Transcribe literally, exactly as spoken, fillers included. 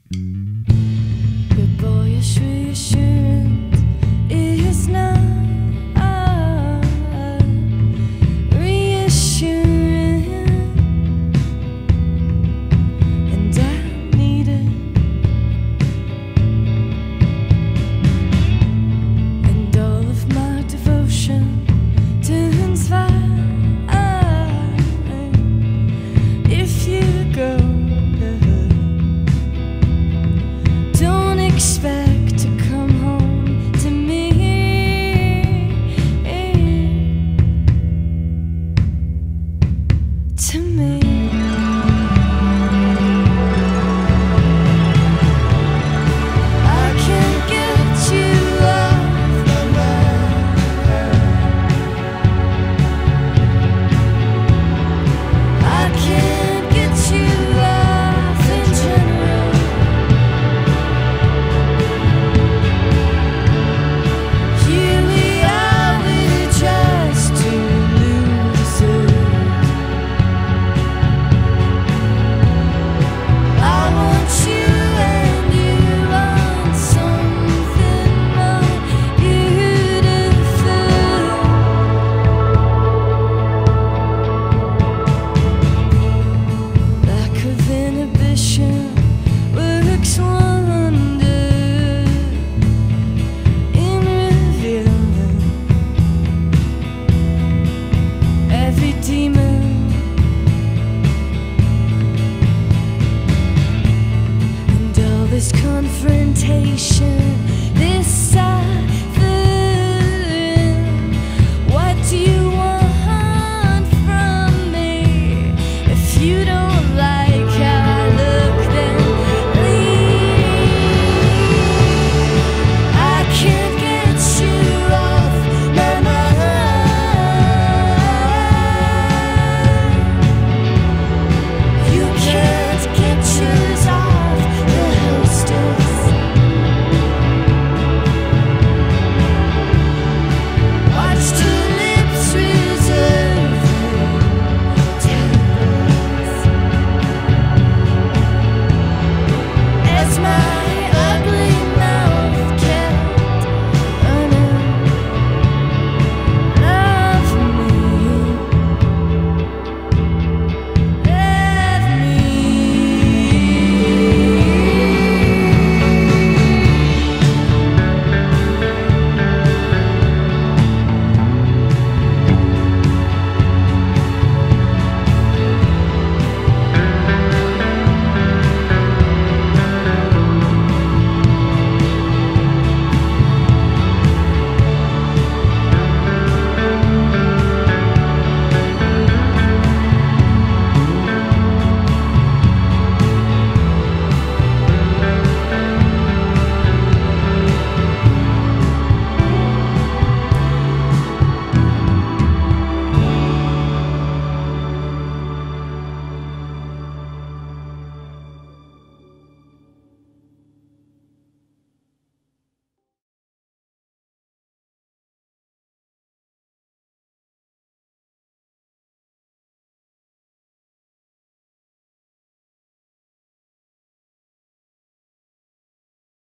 Your boyish reassurance is not reassuring, and I need it. And all of my devotion turns fine if you go. Don't expect to come home to me. To me. I can't get you off my mind. I can't get you off in general. Here we are, we're just two losers. I want you and you want something more beautiful. Lack of inhibition works wonders in revealing every demon. And all this confrontation